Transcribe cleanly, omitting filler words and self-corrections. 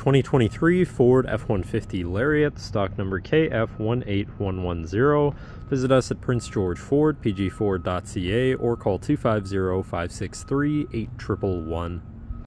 2023 Ford F-150 Lariat, stock number KF18110. Visit us at Prince George Ford, pgford.ca, or call 250-563-8111.